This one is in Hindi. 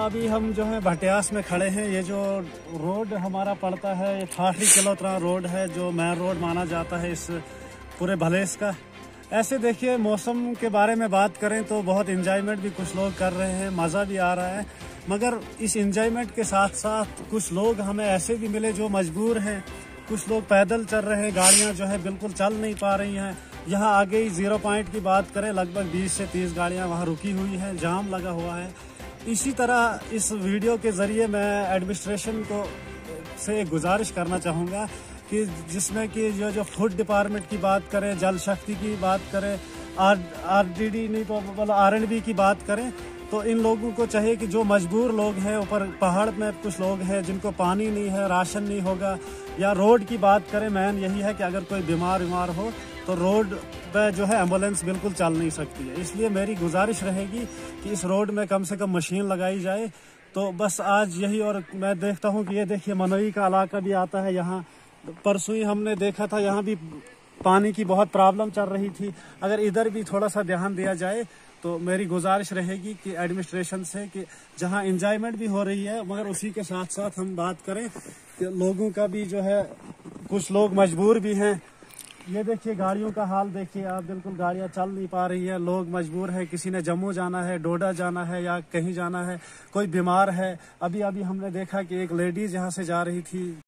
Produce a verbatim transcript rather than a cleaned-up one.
अभी हम जो है भटियास में खड़े हैं। ये जो रोड हमारा पड़ता है ये ठाठरी किलोतरा रोड है, जो मेन रोड माना जाता है इस पूरे भलेस का। ऐसे देखिए, मौसम के बारे में बात करें तो बहुत इंजॉयमेंट भी कुछ लोग कर रहे हैं, मज़ा भी आ रहा है। मगर इस इंजॉयमेंट के साथ साथ कुछ लोग हमें ऐसे भी मिले जो मजबूर हैं। कुछ लोग पैदल चल रहे हैं, गाड़ियां जो है बिल्कुल चल नहीं पा रही हैं। यहाँ आगे ही जीरो पॉइंट की बात करें, लगभग बीस से तीस गाड़ियां वहाँ रुकी हुई हैं, जाम लगा हुआ है। इसी तरह इस वीडियो के ज़रिए मैं एडमिनिस्ट्रेशन को से एक गुजारिश करना चाहूँगा कि जिसमें कि जो जो फूड डिपार्टमेंट की बात करें, जल शक्ति की बात करें, आर आर डी डी नहीं तो मतलब आर एन बी की बात करें, तो इन लोगों को चाहिए कि जो मजबूर लोग हैं, ऊपर पहाड़ में कुछ लोग हैं जिनको पानी नहीं है, राशन नहीं होगा, या रोड की बात करें, मेन यही है कि अगर कोई बीमार बीमार हो तो रोड पे जो है एम्बुलेंस बिल्कुल चल नहीं सकती है। इसलिए मेरी गुजारिश रहेगी कि इस रोड में कम से कम मशीन लगाई जाए। तो बस आज यही, और मैं देखता हूँ कि ये देखिए मनोई का इलाका भी आता है यहाँ। परसों ही हमने देखा था, यहाँ भी पानी की बहुत प्रॉब्लम चल रही थी। अगर इधर भी थोड़ा सा ध्यान दिया जाए तो मेरी गुजारिश रहेगी कि एडमिनिस्ट्रेशन से कि जहां एंजॉयमेंट भी हो रही है मगर उसी के साथ साथ हम बात करें कि लोगों का भी जो है, कुछ लोग मजबूर भी हैं। ये देखिए गाड़ियों का हाल देखिए आप, बिल्कुल गाड़ियां चल नहीं पा रही है, लोग मजबूर है। किसी ने जम्मू जाना है, डोडा जाना है, या कहीं जाना है, कोई बीमार है। अभी अभी हमने देखा कि एक लेडीज यहाँ से जा रही थी